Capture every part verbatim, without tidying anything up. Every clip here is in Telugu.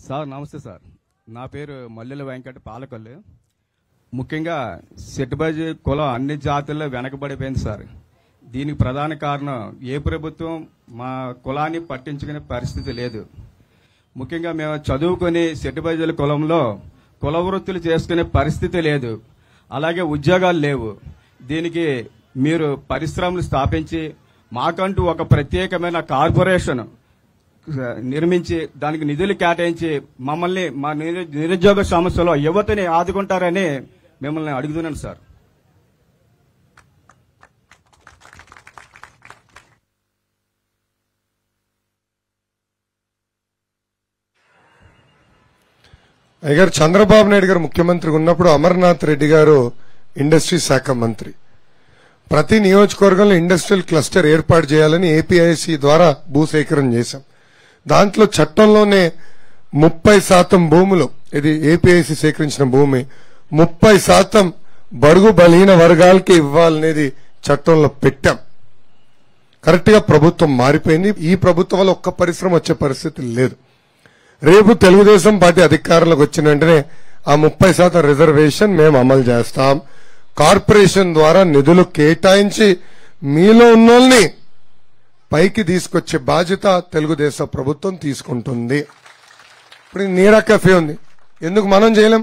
సార్ నమస్తే సార్. నా పేరు మల్లెల వెంకట పాలకొల్లు. ముఖ్యంగా సెట్బాజ్ కులం అన్ని జాతుల్లో వెనకబడిపోయింది సార్. దీనికి ప్రధాన కారణం ఏ ప్రభుత్వం మా కులాన్ని పట్టించుకునే పరిస్థితి లేదు. ముఖ్యంగా మేము చదువుకుని సెట్బాజీల కులంలో కుల వృత్తులు చేసుకునే పరిస్థితి లేదు. అలాగే ఉద్యోగాలు లేవు. దీనికి మీరు పరిశ్రమలు స్థాపించి మాకంటూ ఒక ప్రత్యేకమైన కార్పొరేషన్ నిర్మించి దానికి నిధులు కేటాయించి మమ్మల్ని మా నిరుద్యోగ సమస్యలో యువతని ఆదుకుంటారని మిమ్మల్ని అడుగుతున్నాను సార్. అయ్యగారు చంద్రబాబు నాయుడు గారు ముఖ్యమంత్రిగా ఉన్నప్పుడు అమర్నాథ్ రెడ్డి గారు ఇండస్ట్రీ శాఖ మంత్రి. ప్రతి నియోజకవర్గంలో ఇండస్ట్రియల్ క్లస్టర్ ఏర్పాటు చేయాలని ఏపీఐసి ద్వారా భూసేకరణ చేశాం. దాంట్లో చట్టంలోనే ముప్పై శాతం భూములు, ఇది ఏపీఐసి సేకరించిన భూమి ముప్పై శాతం బడుగు బలహీన వర్గాలకి ఇవ్వాలనేది చట్టంలో పెట్టాం. కరెక్ట్ గా ప్రభుత్వం మారిపోయింది. ఈ ప్రభుత్వం వల్ల ఒక్క పరిశ్రమ వచ్చే పరిస్థితి లేదు. రేపు తెలుగుదేశం పార్టీ అధికారంలోకి వచ్చిన వెంటనే ఆ ముప్పై శాతం రిజర్వేషన్ మేము అమలు చేస్తాం. కార్పొరేషన్ ద్వారా నిధులు కేటాయించి మీలో ఉన్నోల్ని పైకి తీసుకొచ్చే బాధ్యత తెలుగుదేశం ప్రభుత్వం తీసుకుంటుంది. ఇప్పుడు నీరా కెఫే ఉంది, ఎందుకు మనం చేయలేం?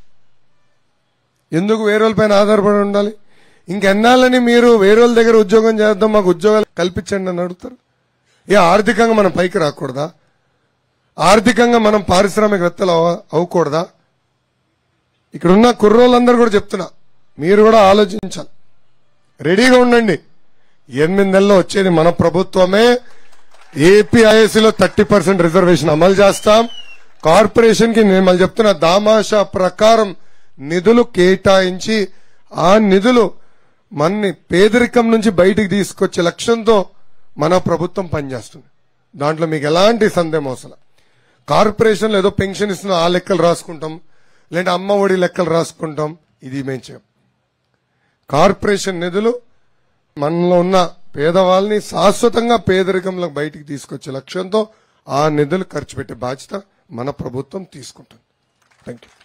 ఎందుకు వేరే పైన ఆధారపడి ఉండాలి? ఇంకెన్నాళ్ళని మీరు వేరే దగ్గర ఉద్యోగం చేద్దాం, మాకు ఉద్యోగాలు కల్పించండి అని అడుగుతారు. ఏ ఆర్థికంగా మనం పైకి రాకూడదా? ఆర్థికంగా మనం పారిశ్రామికవేత్తలు అవ్వకూడదా? ఇక్కడున్న కుర్రోళ్ళందరూ కూడా చెప్తున్నా, మీరు కూడా ఆలోచించాలి, రెడీగా ఉండండి. ఎనిమిది నెలల్లో వచ్చేది మన ప్రభుత్వమే. ఏపీఐఎస్సీలో థర్టీ పర్సెంట్ రిజర్వేషన్ అమలు చేస్తాం. కార్పొరేషన్ కి నేను మళ్ళీ చెప్తున్నా, దామాషా ప్రకారం నిధులు కేటాయించి ఆ నిధులు మన్ని పేదరికం నుంచి బయటికి తీసుకొచ్చే లక్ష్యంతో మన ప్రభుత్వం పనిచేస్తుంది. దాంట్లో మీకు ఎలాంటి సందేహం అవసరం. కార్పొరేషన్లో ఏదో పెన్షన్ ఇస్తున్న ఆ లెక్కలు రాసుకుంటాం, లేదంటే అమ్మ ఒడి లెక్కలు రాసుకుంటాం. ఇది మేము చేయం. కార్పొరేషన్ నిధులు మనలో ఉన్న పేదవాళ్ళని శాశ్వతంగా పేదరికంలో బయటికి తీసుకొచ్చే లక్ష్యంతో ఆ నిధులు ఖర్చు పెట్టే బాధ్యత మన ప్రభుత్వం తీసుకుంటుంది. Thank you.